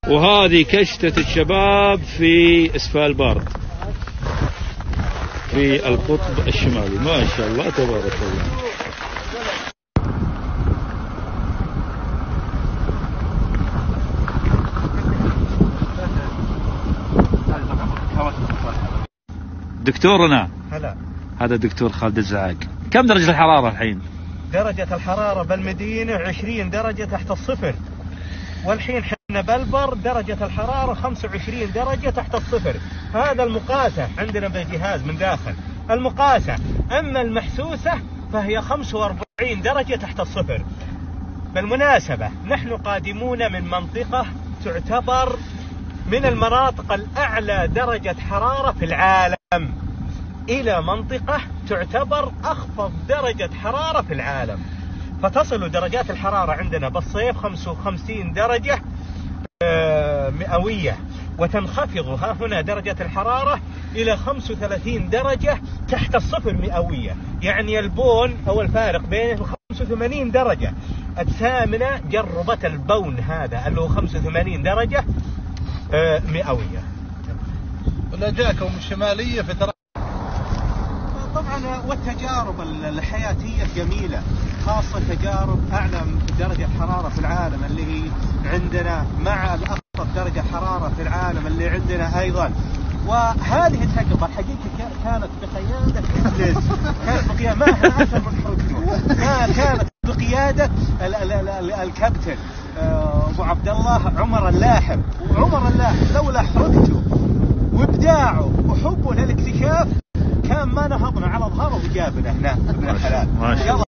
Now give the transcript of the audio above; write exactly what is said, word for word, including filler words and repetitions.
وهذه كشتة الشباب في اسفالبارد في القطب الشمالي. ما شاء الله تبارك الله. دكتورنا هلا، هذا دكتور خالد الزعاق. كم درجة الحرارة الحين؟ درجة الحرارة بالمدينة عشرين درجة تحت الصفر، والحين حنا بلبر درجة الحرارة خمسة وعشرين درجة تحت الصفر. هذا المقاسة عندنا بالجهاز من داخل المقاسة. أما المحسوسة فهي خمسة وأربعين درجة تحت الصفر. بالمناسبة نحن قادمون من منطقة تعتبر من المناطق الأعلى درجة حرارة في العالم إلى منطقة تعتبر أخفض درجة حرارة في العالم. فتصل درجات الحرارة عندنا بالصيف خمسة وخمسين درجة مئوية، وتنخفض ها هنا درجة الحرارة إلى خمسة وثلاثين درجة تحت الصفر مئوية. يعني البون أو الفارق بينه خمسة وثمانين درجة. الثامنة جربت البون هذا اللي هو خمسة وثمانين درجة مئوية. ولا جاكم الشمالية في ترى طبعا، والتجارب الحياتية جميلة، خاصة تجارب أعلى درجة حرارة في العالم اللي هي عندنا مع الأخفض درجة حرارة في العالم اللي عندنا أيضا. وهذه التجربة الحقيقة كانت بقيادة إبليس، كانت بقيادة ما أحد من حركته، كانت بقيادة الكابتن أبو عبد الله عمر اللاحم. وعمر اللاحم لولا حركته وإبداعه وحبه للاكتشاف كان ما نهضنا على ظهره وجابنا هنا من الحلال.